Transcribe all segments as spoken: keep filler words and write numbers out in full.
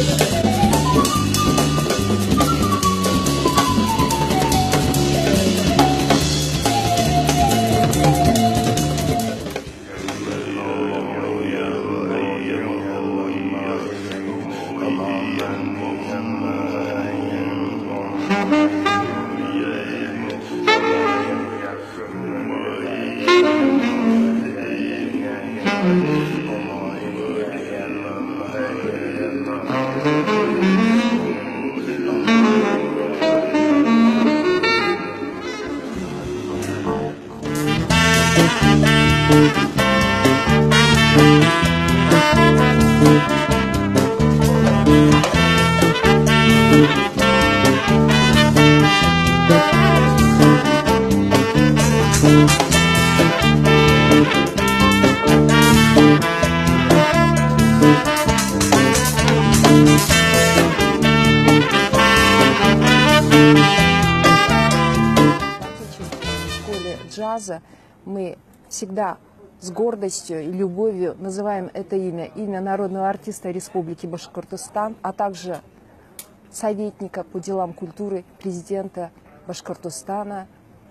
Джаза мы всегда с гордостью и любовью называем это имя, имя народного артиста Республики Башкортостан, а также советника по делам культуры президента Башкортостана.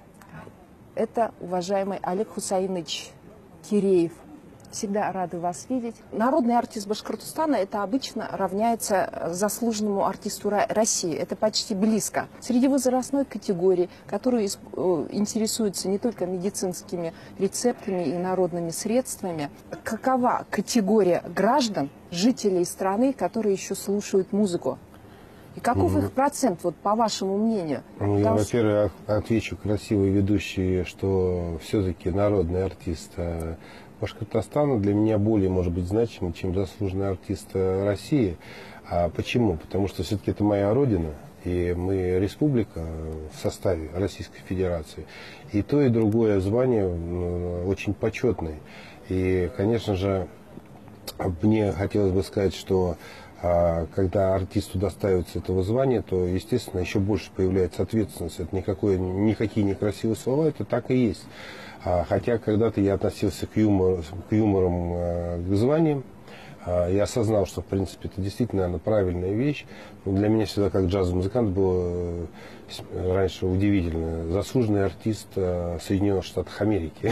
Это уважаемый Олег Хусаинович Киреев. Всегда рады вас видеть. Народный артист Башкортостана — это обычно равняется заслуженному артисту России. Это почти близко. Среди возрастной категории, которые интересуются не только медицинскими рецептами и народными средствами, какова категория граждан, жителей страны, которые еще слушают музыку? И каков mm-hmm. их процент, вот по вашему мнению? Ну, я, во-первых, отвечу красивой ведущей, что все-таки народный артист Башкортостана для меня более, может быть, значимый, чем заслуженный артист России. А почему? Потому что все-таки это моя родина, и мы республика в составе Российской Федерации. И то, и другое звание очень почетное. И, конечно же, мне хотелось бы сказать, что когда артисту достается этого звания, то, естественно, еще больше появляется ответственность. Это никакое, никакие некрасивые слова, это так и есть. Хотя когда-то я относился к юмору, к юморам, к званиям, я осознал, что, в принципе, это действительно, наверное, правильная вещь. Но для меня всегда, как джазовый музыкант, было раньше удивительно. Заслуженный артист Соединенных Штатов Америки.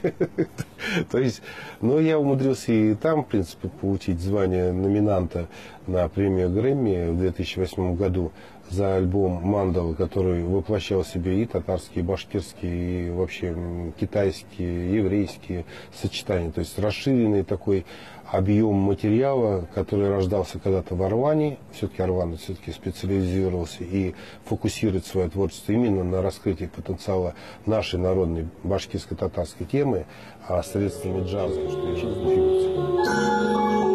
То есть, но я умудрился и там, в принципе, получить звание номинанта на премию Грэмми в две тысячи восьмом году за альбом «Мандала», который воплощал в себе и татарские, и башкирские, и вообще китайские, еврейские сочетания. То есть расширенный такой объем материала, который рождался когда-то в Орване. Все-таки Орван все-таки специализировался и фокусирует свое творчество именно на раскрытии потенциала нашей народной башкирско-татарской темы, а средствами джаза, что очень значительно.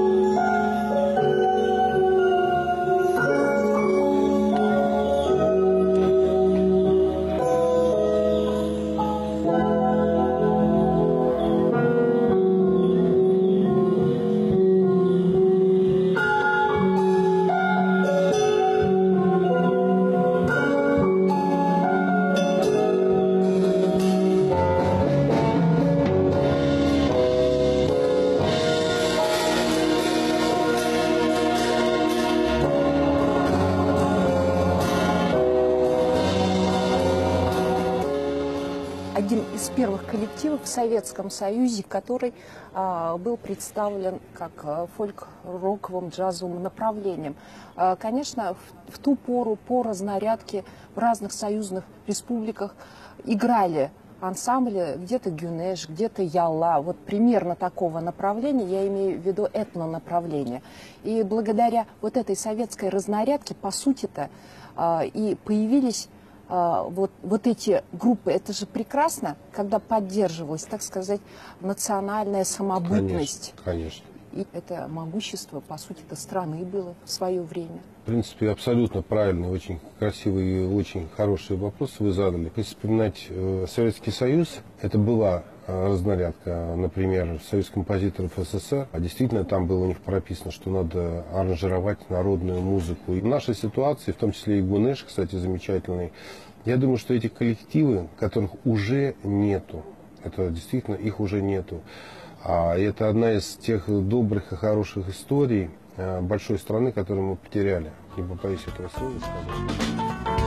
Один из первых коллективов в Советском Союзе, который а, был представлен как а, фольк-роковым джазовым направлением. А, конечно, в, в ту пору по разнарядке в разных союзных республиках играли ансамбли, где-то Гюнеш, где-то Ялла, вот примерно такого направления, я имею в виду этнонаправление. И благодаря вот этой советской разнарядке, по сути-то, а, и появились Вот, вот эти группы. Это же прекрасно, когда поддерживалась, так сказать, национальная самобытность. Конечно, конечно. И это могущество, по сути-то, страны было в свое время. В принципе, абсолютно правильный, очень красивый и очень хороший вопрос вы задали. Если вспоминать э, Советский Союз, это была э, разнарядка, например, Союз композиторов СССР. А действительно, там было у них прописано, что надо аранжировать народную музыку. И в нашей ситуации, в том числе и Гунеш, кстати, замечательный, я думаю, что эти коллективы, которых уже нету, это действительно их уже нету. А это одна из тех добрых и хороших историй, большой страны, которую мы потеряли. Не побоюсь этого слова сказать.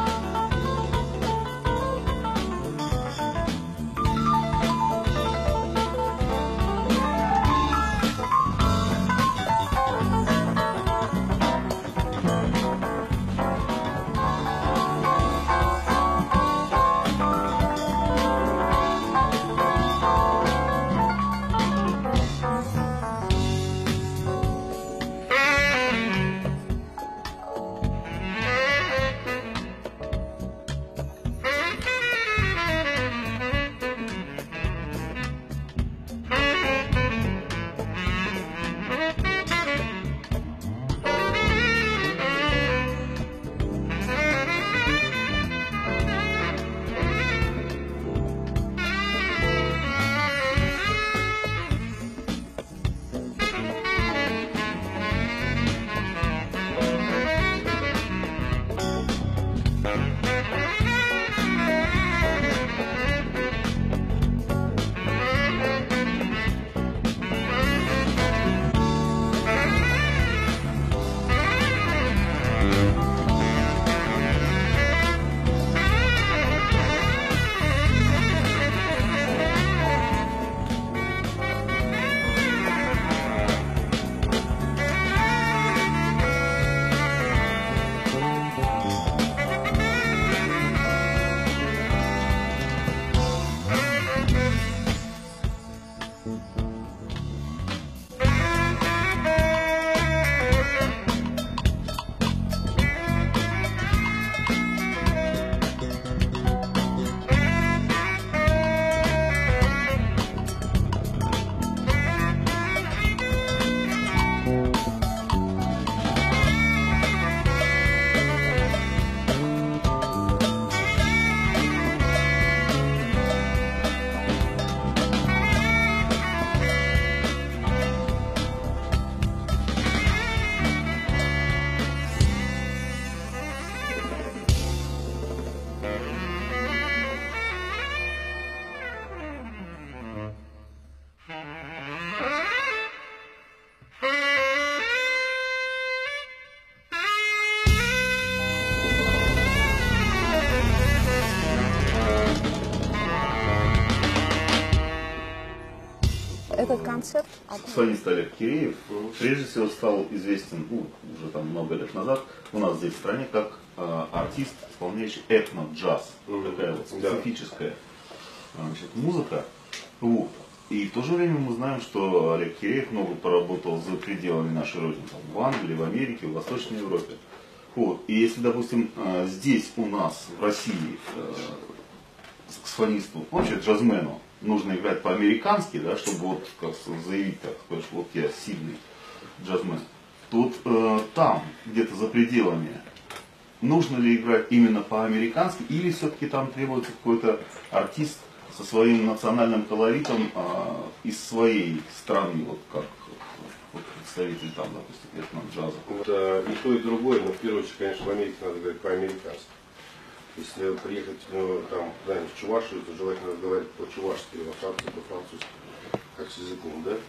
Этот концерт... Саксофонист Олег Киреев прежде всего стал известен, ну, уже там много лет назад, у нас здесь в стране, как э, артист, исполняющий этно-джаз. Mm-hmm. Такая вот специфическая значит, музыка. Вот. И в то же время мы знаем, что Олег Киреев много поработал за пределами нашей родины, там, в Англии, в Америке, в Восточной Европе. Вот. И если, допустим, э, здесь у нас, в России, э, саксофонисту, вообще джазмену, нужно играть по-американски, да, чтобы вот как заявить, так сказать, вот я сильный джазмен. Тут э, там, где-то за пределами, нужно ли играть именно по-американски, или все-таки там требуется какой-то артист со своим национальным колоритом э, из своей страны, вот как вот, представитель там, допустим, этно-джаза. Вот, а, и то, и другое, но в первую очередь, конечно, в Америке надо говорить по-американски. Если приехать ну, там куда-нибудь в Чувашию, то желательно разговаривать по-чувашски или во Франции по-французски, как с языком, да?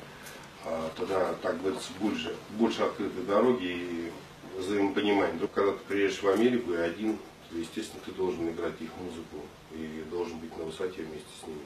А тогда, так говорится, больше, больше открытой дороги и взаимопонимания. Но когда ты приедешь в Америку и один, то, естественно, ты должен играть их музыку и должен быть на высоте вместе с ними.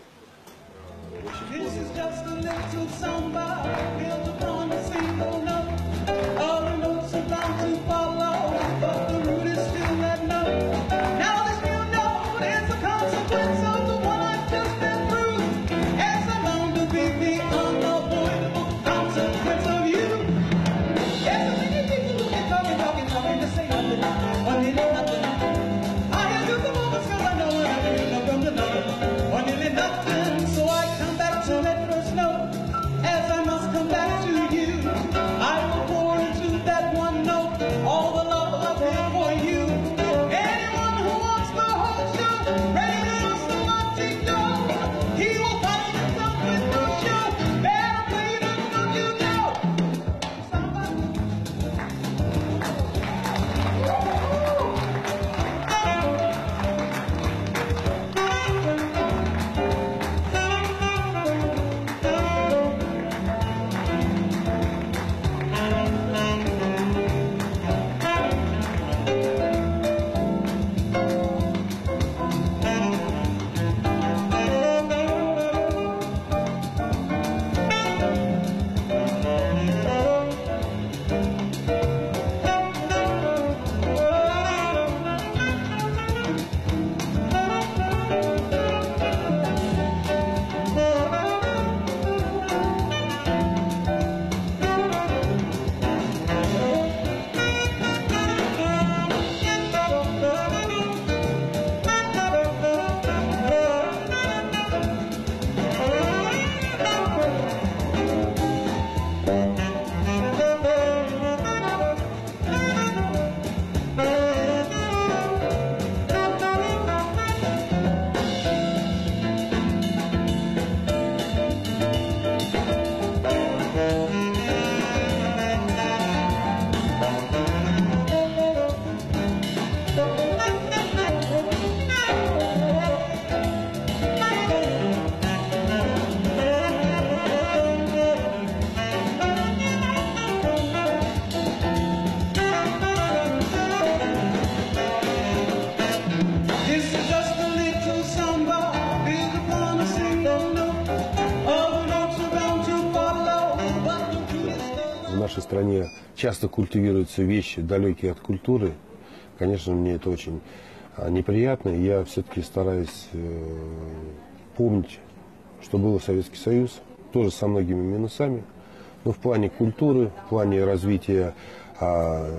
стране часто культивируются вещи, далекие от культуры, конечно, мне это очень неприятно. И я все-таки стараюсь помнить, что был Советский Союз, тоже со многими минусами, но в плане культуры, в плане развития а,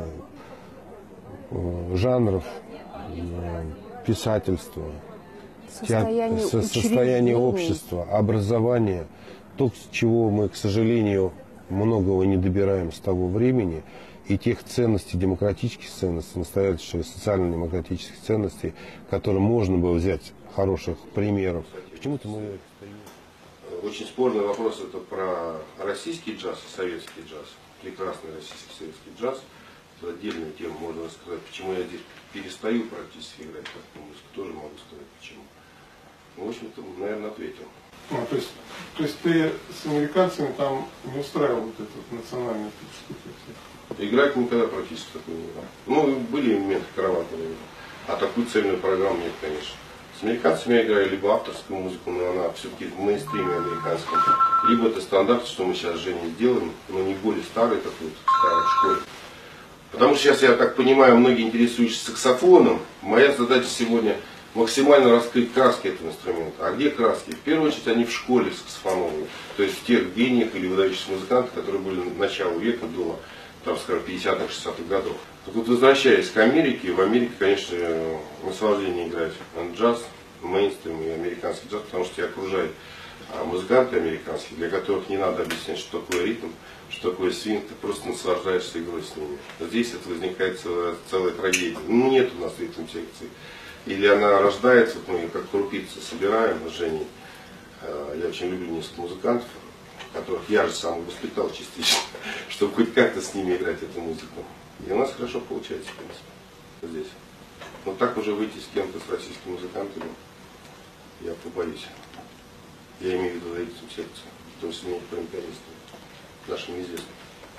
жанров, писательства, Состояние, театр, состояние общества, образования, то, с чего мы, к сожалению, многого не добираем с того времени, и тех ценностей, демократических ценностей, настоящих социально-демократических ценностей, которые можно было взять, хороших примеров. Почему-то мы... Очень спорный вопрос это про российский джаз и советский джаз. Прекрасный российский советский джаз. Это отдельная тема, можно рассказать, почему я здесь перестаю практически играть такую музыку. Тоже могу сказать почему. Ну, в общем-то, наверное, ответил. Ну, то есть, то есть ты с американцами там не устраивал вот этот национальный штуки? Играть никогда практически такой не играл. Ну, были моменты кроватные, а такую цельную программу нет, конечно. С американцами я играю либо авторскую музыку, но она все-таки в мейнстриме американском, либо это стандарт, что мы сейчас с Женей делаем, но не более старый такой, старый в школе. Потому что сейчас, я так понимаю, многие интересуются саксофоном. Моя задача сегодня максимально раскрыть краски этого инструмента. А где краски? В первую очередь они в школе саксофоновой, то есть в тех гениях или выдающихся музыкантах, которые были на начало века, до, там, скажем, пятидесятых, шестидесятых годов. Так вот, возвращаясь к Америке, в Америке, конечно, наслаждение играть джаз, мейнстрим и американский джаз, потому что тебя окружают музыканты американские, для которых не надо объяснять, что такое ритм, что такое свинг, ты просто наслаждаешься игрой с ними. Здесь это возникает целая, целая трагедия. Ну, нет у нас ритм-секции. Или она рождается, вот мы ее как крупицы собираем с Женей. Я очень люблю несколько музыкантов, которых я же сам воспитал частично, чтобы хоть как-то с ними играть эту музыку. И у нас хорошо получается, в принципе, здесь. Но так уже выйти с кем-то, с российскими музыкантами, я побоюсь. Я имею в виду за ритм секцию, потому что мне по империалистам, нашим известным.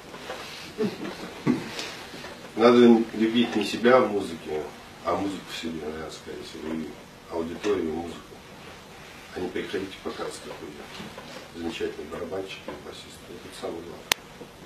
Надо любить не себя в музыке, а музыку в себе, наверное, сказать, и аудиторию, и музыку. А не приходите показывать какой замечательный барабанщик и басист. Это самое главное.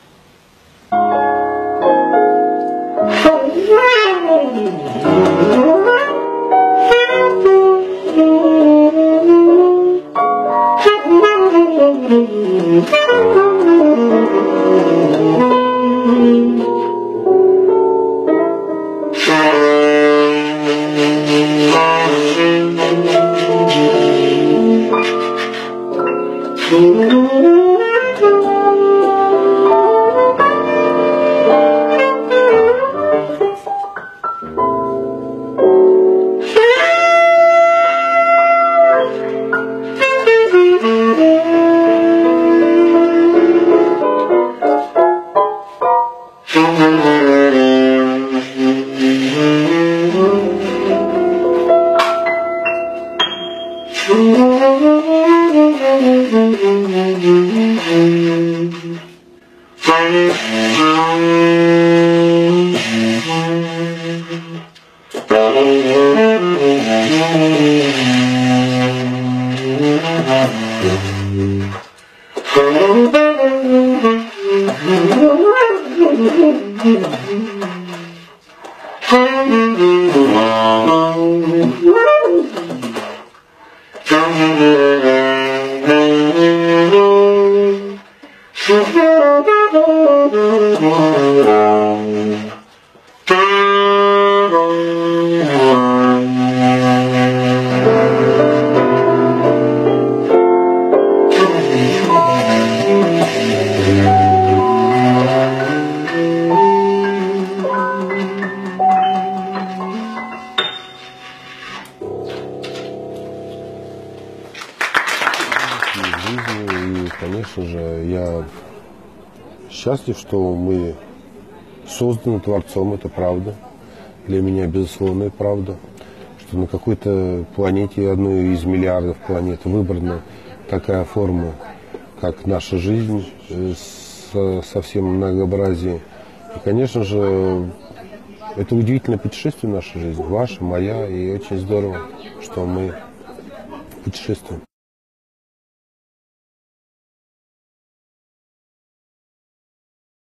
И, конечно же, я счастлив, что мы созданы Творцом, это правда. Для меня, безусловно, правда, что на какой-то планете, одной из миллиардов планет, выбрана такая форма, как наша жизнь, со, со всем многообразием. И, конечно же, это удивительное путешествие в нашей жизни, ваша, моя, и очень здорово, что мы путешествуем.